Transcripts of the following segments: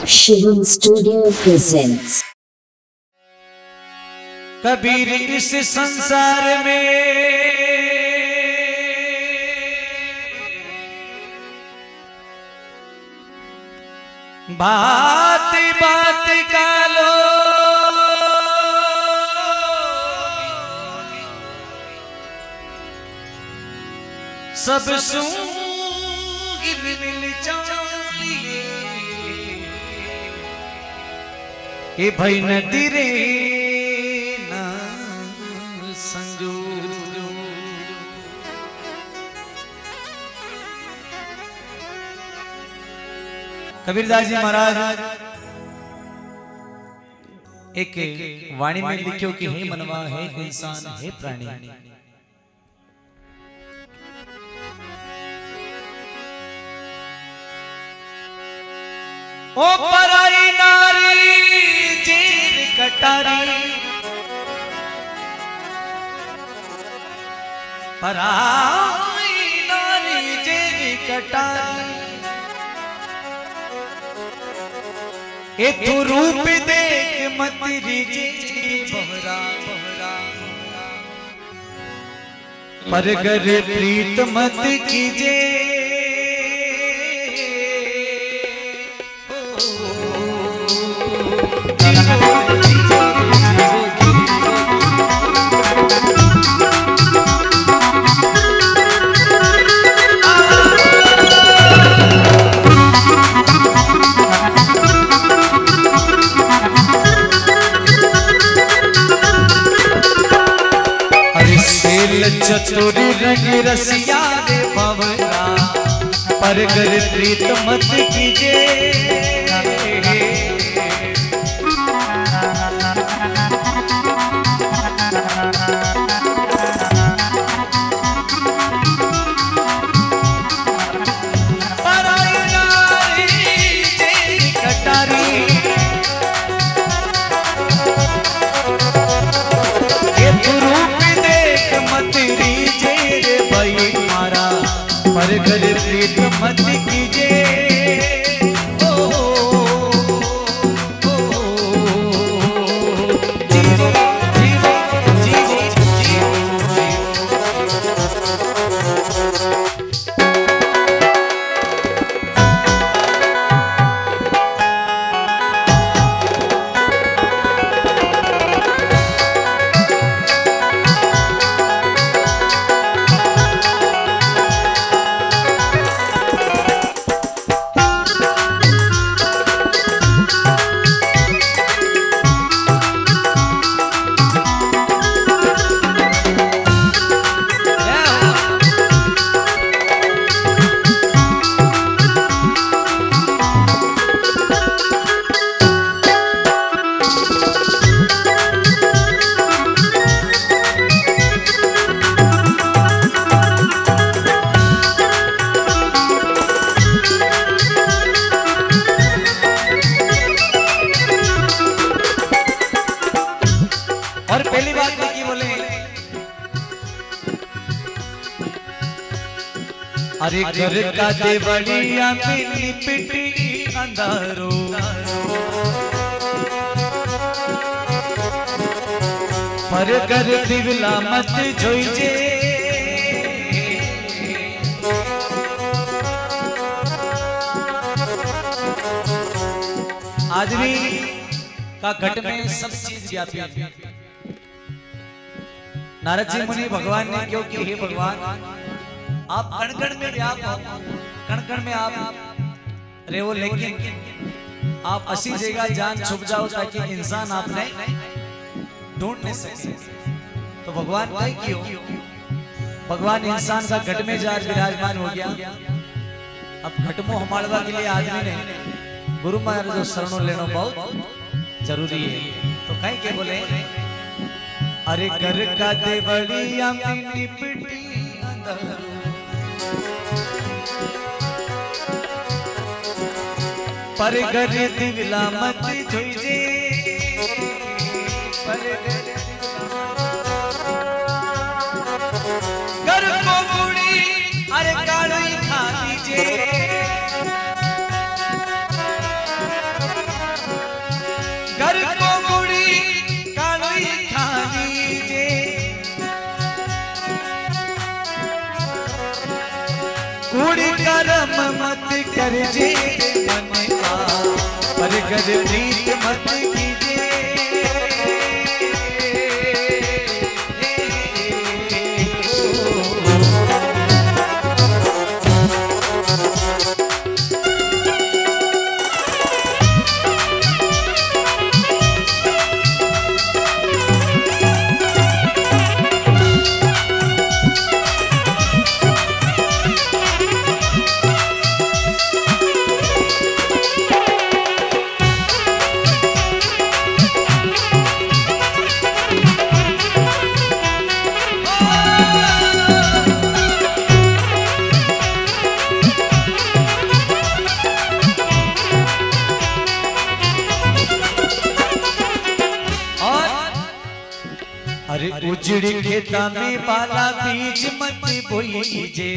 Shivam studio presents. Kabir इस संसार में बात बात का लो सब सूगिल मिल चालिए ए भाई नदी रे ना संजू। कबीरदास जी महाराज एक वाणी में लिखियो कि हे मनवा, हे इंसान, हे प्राणी, ओ पराई नारी जेर कटारी, पराई नारी जेर कटारी, ए तू रूप देख मत रिजे बहरा बहरा, पर गर प्रीत मत कीजे चतुरी रंग रसिया रे बावला, पर गर प्रीत मत कीजे पराई नारी जेर कटारी, ये तू रूप देख मत रीजे रे भाई मारा, पर घर प्रीत मत कीजे। और पहली बात लिखी बोले, अरे घर का देवड़िया में लिपटी अंधारो, पर घर दिवला मत जोइजे, आदमी का घट में सब चीज व्यापी है। नारद जी मुनि भगवान ने क्यों कि हे भगवान, आप कण कण में व्याप हो, कण कण में आप रहे हो, लेकिन आप असी जगह जान छुप जाओ ताकि इंसान आपने ढूंढ नहीं सके। तो भगवान कहीं क्यों, भगवान इंसान का घट में जा विराजमान हो गया। अब घट मोह हमाड़वा के लिए आदमी ने गुरु महाराज जो शरणों लेना बहुत जरूरी है। तो कहीं के बोले, अरे घर का देवड़िया में लिपटी अंधारो, पर घर दिवला मत जोइजे, पर घर को बुड़ी अरे काली खा दीजे, मत कर जे मनवा, पर कर प्रीत मत कीजे। अरे उजड़ी खेता में बाला बीज मत बोईजे,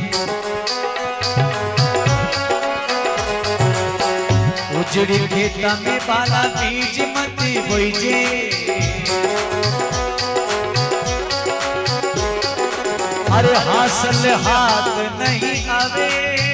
उजड़ी खेता में बाला बीज मत बोईजे। अरे हासिल हाथ नहीं आवे,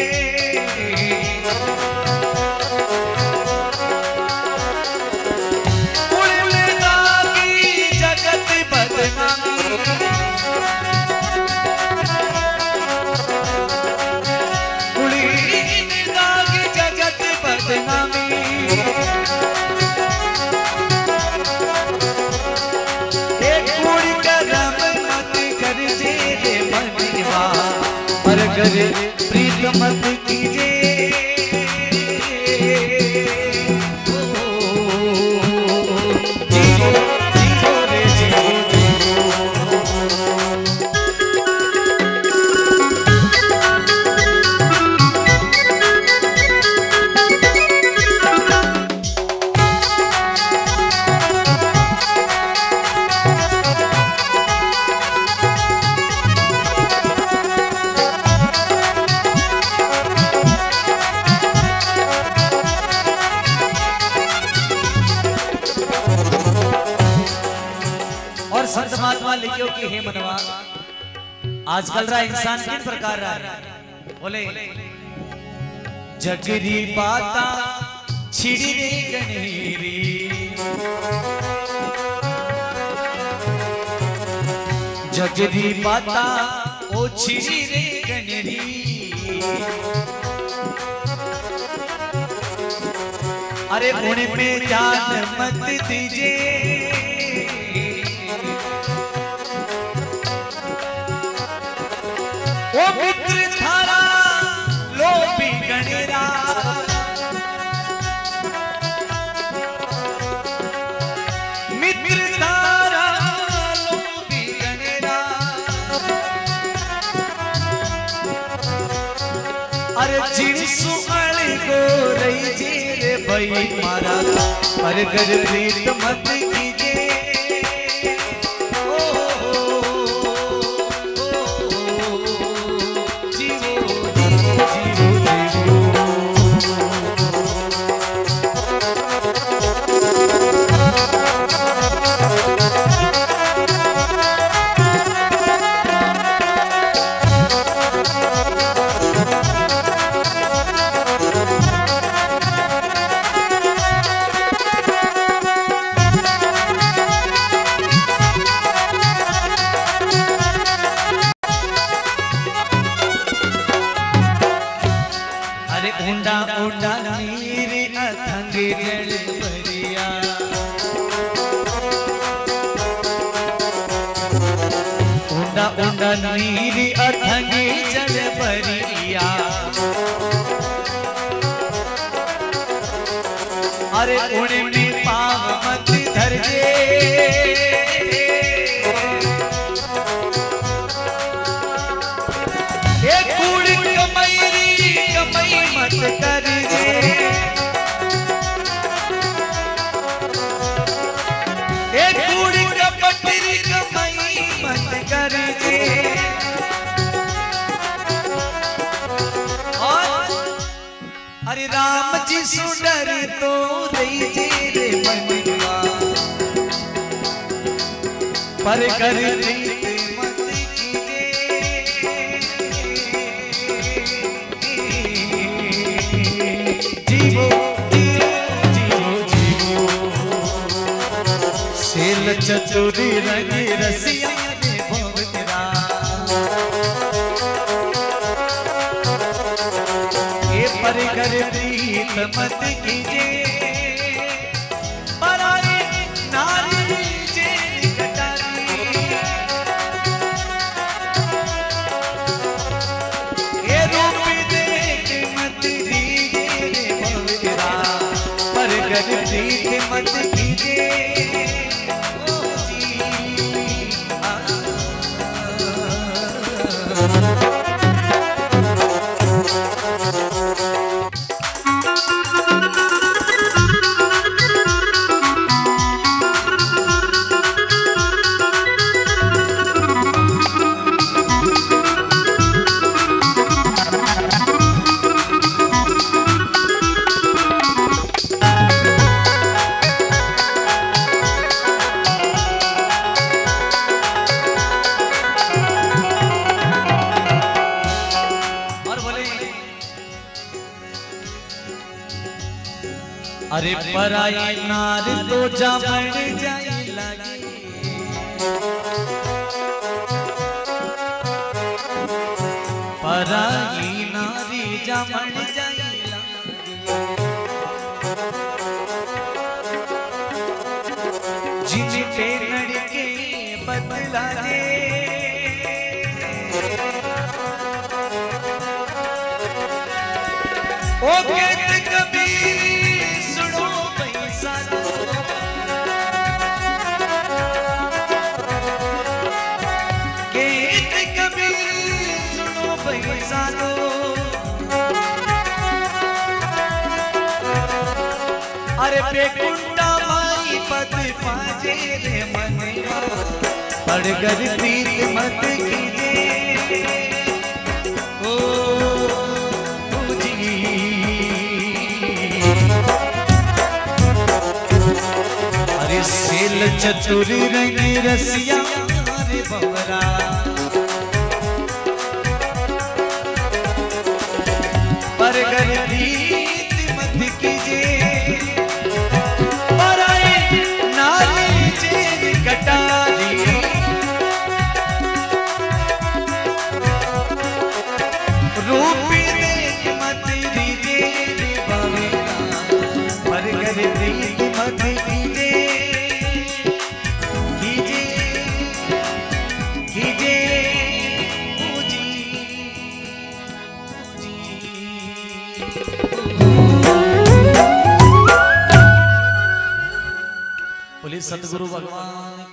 करे प्रीत मत कीजे। जीरो जीरो रे जीरो संत महात्मा लिखियो कि हे मनवा, आजकल रा इंसान किन प्रकार रहा है, बोले जगरी बाता छिड़ी रे गनेरी, जगरी बाता ओ छिड़ी रे गनेरी। अरे पुणे में जान मत दीजे, ओ मित्र थारा लोभी गणेरा, मित्र थारा लोभी गणेरा। अरे जिनसु अड़ को रही जे रे भाई मारा, पर कर प्रीत मत कीजे। ऊंडा ऊंडा नीर अथंग जल भरिया, ऊंडा ऊंडा नीर अथंग जल भरिया। अरे उड़े में पाव मत धरजे, एक कूड़ कमैरी कमई मत करजे। एक कूड़ कपटरी कमई मत करजे। अरे राम जी सुडर तो रही जे रे मनवा, पर कर मत कीजे। चतुरी रंग रसिया रे भवरा ये पर कर प्रीत मत कीजे पराई नारी जे कटारी ये रूप देख मत दीजे रे भवरा पर कर प्रीत मत कीजे अरे पराई नार तो जामण जाई लागे पराई नारी जामण जाई लागे जिन पे लड़के बदला दे ओ कहत कबीर अरे बेकुंडा माई पद पाजे रे मनवा पड़गर प्रीत मत कीजे ओ जी अरे सेल चतुर रंग रसिया रे भवरा पड़गर प्रीत मत कीजे रूपी देख मत दीजे रे भवरा पर कर प्रीत मत कीजे कीजे कीजे बोले सतगुरु भगवान